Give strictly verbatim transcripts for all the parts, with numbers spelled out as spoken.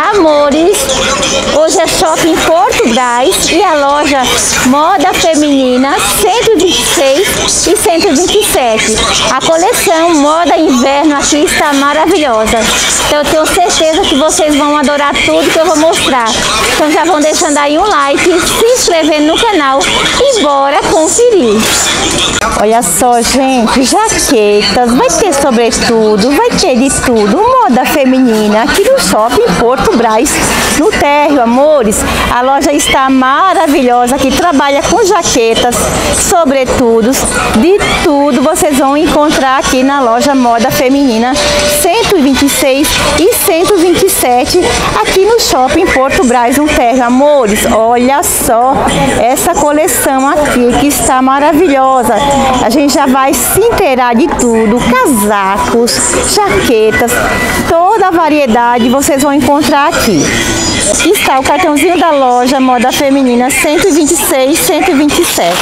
Amores, hoje é Shopping Porto Brás e a loja Moda Feminina cento e vinte e seis e cento e vinte e sete. A coleção Moda Inverno aqui está maravilhosa. Então eu tenho certeza que vocês vão adorar tudo que eu vou mostrar. Então já vão deixando aí um like, se inscrevendo no canal e bora conferir. Olha só, gente, jaquetas, vai ter sobretudo, vai ter de tudo, moda feminina aqui no Shopping Porto Brás, no térreo, amores. A loja está maravilhosa, aqui trabalha com jaquetas, sobretudos, de tudo vocês vão encontrar aqui na loja Moda Feminina cento e vinte e seis e cento e vinte e sete, aqui no Shopping Porto Brás, no térreo, amores. Olha só essa coleção aqui que está maravilhosa. A gente já vai se inteirar de tudo, casacos, jaquetas, toda a variedade vocês vão encontrar aqui. Está o cartãozinho da loja Moda Feminina cento e vinte e seis, cento e vinte e sete.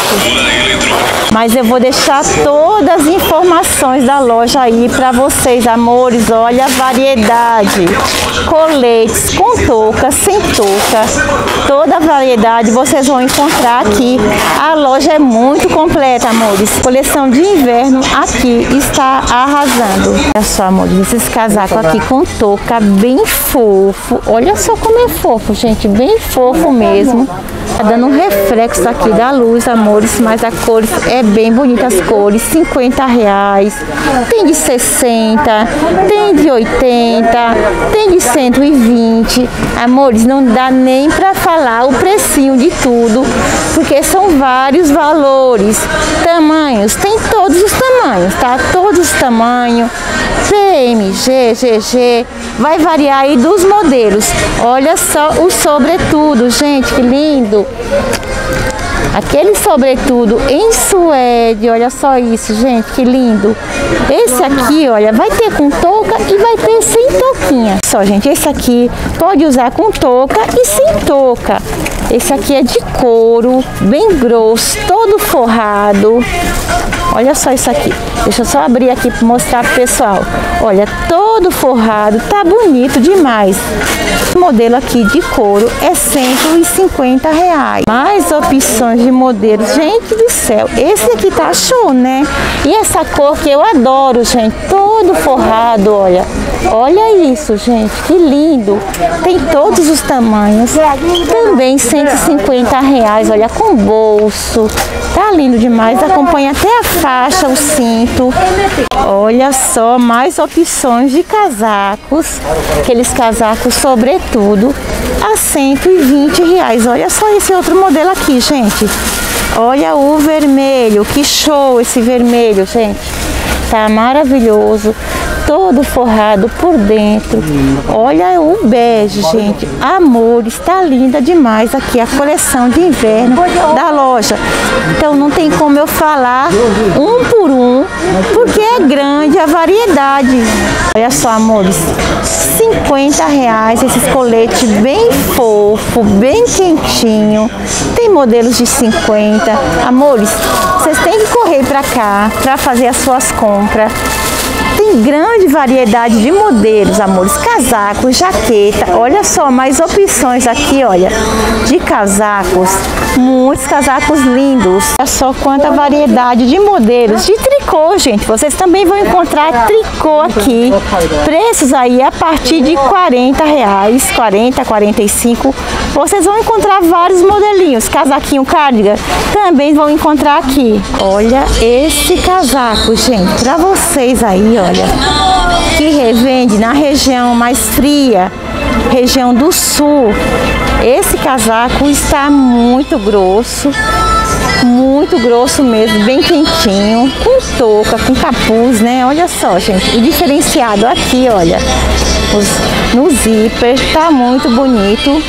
Mas eu vou deixar todas as informações da loja aí para vocês, amores. Olha a variedade, coletes com touca, sem touca, toda a variedade vocês vão encontrar aqui. A loja é muito completa, amores. Coleção de inverno aqui está arrasando. Olha só, amores, esses casacos aqui com touca bem fofo. Olha só como é fofo, gente, bem fofo mesmo. Tá dando um reflexo aqui da luz, amores, mas a cor é bem bonita, as cores. cinquenta reais, tem de sessenta, tem de oitenta, tem de cento e vinte. Amores, não dá nem pra falar o precinho de tudo, porque são vários valores. Tamanhos, tem todos os tamanhos, tá? Todos os tamanhos. P M, G, G G, vai variar aí dos modelos. Olha só o sobretudo, gente, que lindo. Aquele sobretudo em suede, olha só isso, gente, que lindo. Esse aqui, olha, vai ter com touca e vai ter sem touquinha. Só, gente, esse aqui pode usar com touca e sem touca. Esse aqui é de couro, bem grosso, todo forrado. Olha só isso aqui. Deixa eu só abrir aqui para mostrar pro pessoal. Olha, todo forrado, tá bonito demais. O modelo aqui de couro é cento e cinquenta reais. Mais opções de modelos. Gente do céu, esse aqui tá show, né? E essa cor que eu adoro, gente, todo forrado, olha. Olha isso, gente, que lindo. Tem todos os tamanhos. Também cento e cinquenta reais, olha, com bolso. Tá lindo demais, acompanha até a faixa, o cinto. Olha só, mais opções de casacos. Aqueles casacos sobretudo a cento e vinte reais. Olha só esse outro modelo aqui, gente. Olha o vermelho, que show esse vermelho, gente. Tá maravilhoso. Todo forrado por dentro. Olha o bege, gente. Amor, está linda demais aqui a coleção de inverno da loja. Então não tem como eu falar um por um, porque é grande a variedade. Olha só, amores, cinquenta reais esses coletes bem fofo, bem quentinho. Tem modelos de cinquenta. Amores, vocês têm que correr para cá para fazer as suas compras. Tem grande variedade de modelos, amores, casacos, jaqueta. Olha só, mais opções aqui, olha, de casacos, muitos casacos lindos. Olha só quanta variedade de modelos de tricô, gente. Vocês também vão encontrar tricô aqui. Preços aí a partir de quarenta reais, quarenta, quarenta e cinco. Vocês vão encontrar vários modelinhos. Casaquinho cardigan também vão encontrar aqui. Olha esse casaco, gente, pra vocês aí, olha, que revende na região mais fria, região do sul. Esse casaco está muito grosso, muito grosso mesmo, bem quentinho, com touca, com capuz, né? Olha só, gente, e diferenciado aqui, olha, os, no zíper, tá muito bonito.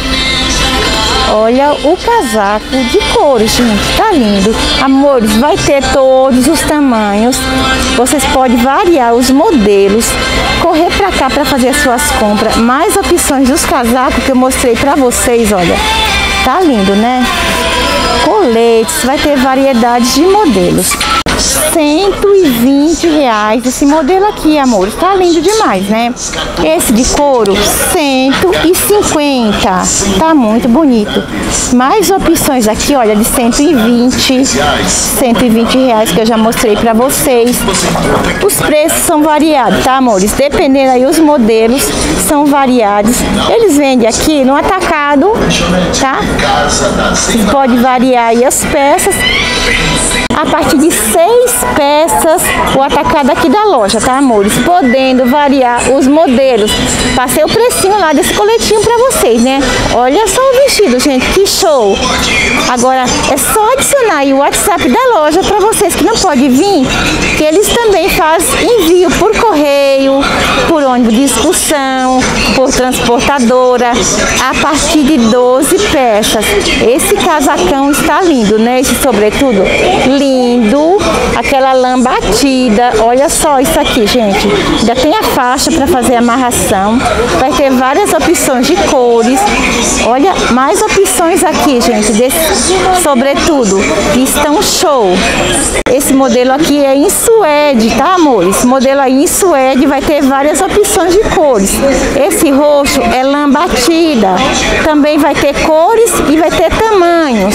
Olha o casaco de couro, gente, tá lindo. Amores, vai ter todos os tamanhos. Vocês podem variar os modelos. Correr pra cá pra fazer as suas compras. Mais opções dos casacos que eu mostrei pra vocês, olha. Tá lindo, né? Coletes, vai ter variedade de modelos. cento e vinte reais. Esse modelo aqui, amores, tá lindo demais, né? Esse de couro, cento e cinquenta. Tá muito bonito. Mais opções aqui, olha, de cento e vinte, cento e vinte reais que eu já mostrei pra vocês. Os preços são variados, tá, amores? Dependendo aí os modelos são variados. Eles vendem aqui no atacado, tá? Pode variar aí as peças. A partir de seis peças, o atacado aqui da loja, tá, amores? Podendo variar os modelos. Passei o precinho lá desse coletinho pra vocês, né? Olha só o vestido, gente, que show! Agora, é só adicionar aí o WhatsApp da loja pra vocês que não pode vir, que eles também fazem envio por correio, por ônibus de excursão, por transportadora, a partir de doze peças. Esse casacão está lindo, né? Esse sobretudo, lindo, aquela lã batida. Olha só isso aqui, gente. Ainda tem a faixa para fazer amarração. Vai ter várias opções de cores. Olha, mais opções aqui, gente, desse sobretudo, que estão show. Esse modelo aqui é em suede, tá, amores? Esse modelo aí em suede vai ter várias opções de cores. Esse roxo é lã batida. Também vai ter cores e vai ter tamanhos.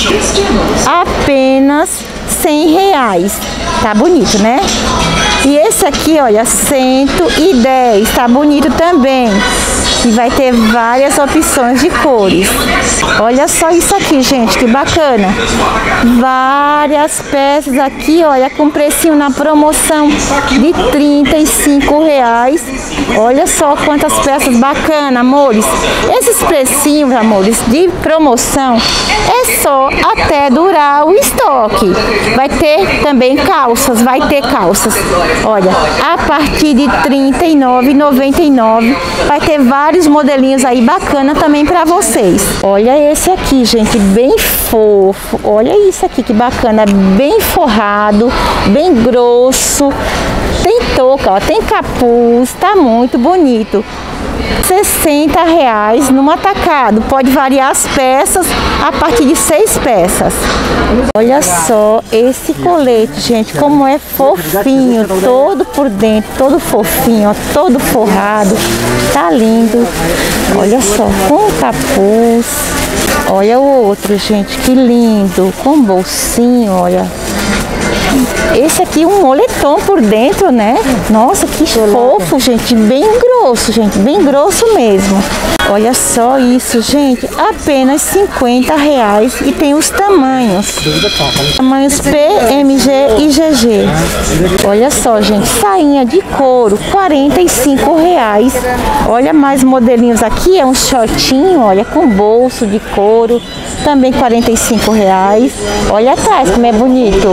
Apenas cem reais. Tá bonito, né? E esse aqui, olha, cento e dez. Tá bonito também. E vai ter várias opções de cores. Olha só isso aqui, gente, que bacana. Várias peças aqui, olha, com precinho na promoção de trinta e cinco reais. Olha só quantas peças bacanas, amores. Esses precinhos, amores, de promoção é só até durar o estoque. Vai ter também calças, vai ter calças. Olha, a partir de trinta e nove reais e noventa e nove centavos vai ter vários modelinhos aí bacana também pra vocês. Olha esse aqui, gente, bem fofo. Olha isso aqui, que bacana, bem forrado, bem grosso. Tem touca, ó, tem capuz, tá muito bonito. sessenta reais no atacado. Pode variar as peças a partir de seis peças. Olha só esse colete, gente, como é fofinho, todo por dentro, todo fofinho, ó, todo forrado. Tá lindo. Olha só, com capuz. Olha o outro, gente, que lindo, com bolsinho, olha. Esse aqui é um moletom por dentro, né? Nossa, que fofo, gente. Bem grosso, gente. Bem grosso mesmo. Olha só isso, gente. Apenas cinquenta reais. E tem os tamanhos. Tamanhos P, M, G e G G. Olha só, gente. Sainha de couro, quarenta e cinco reais. Olha mais modelinhos aqui. É um shortinho, olha, com bolso de couro. Também quarenta e cinco reais. Olha atrás como é bonito.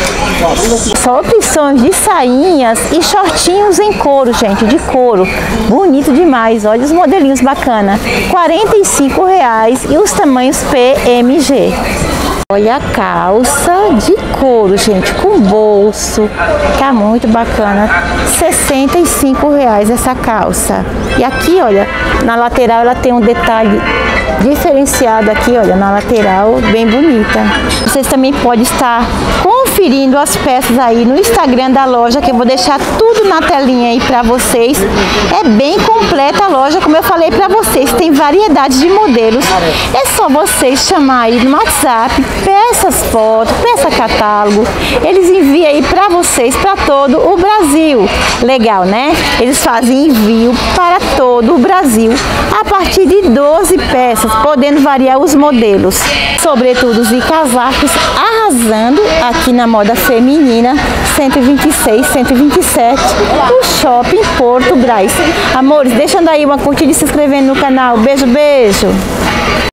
Só opções de sainhas e shortinhos em couro, gente, de couro. Bonito demais, olha os modelinhos bacana. quarenta e cinco reais e os tamanhos P, M, G. Olha a calça de couro, gente, com bolso. Tá muito bacana. sessenta e cinco reais essa calça. E aqui, olha, na lateral ela tem um detalhe diferenciado aqui, olha, na lateral, bem bonita. Vocês também podem estar conferindo as peças aí no Instagram da loja, que eu vou deixar tudo na telinha aí pra vocês. É bem completa a loja, como eu falei pra vocês, tem variedade de modelos. É só vocês chamar aí no WhatsApp, peça as fotos, peça catálogo, eles enviam aí pra vocês, pra todo o Brasil. Legal, né? Eles fazem envio para todo o Brasil, a partir de doze peças, podendo variar os modelos. Sobretudos e casacos arrasando aqui na moda feminina, cento e vinte e seis, cento e vinte e sete, o Shopping Porto Brás. Amores, deixando aí uma curtida e se inscrevendo no canal. Beijo, beijo!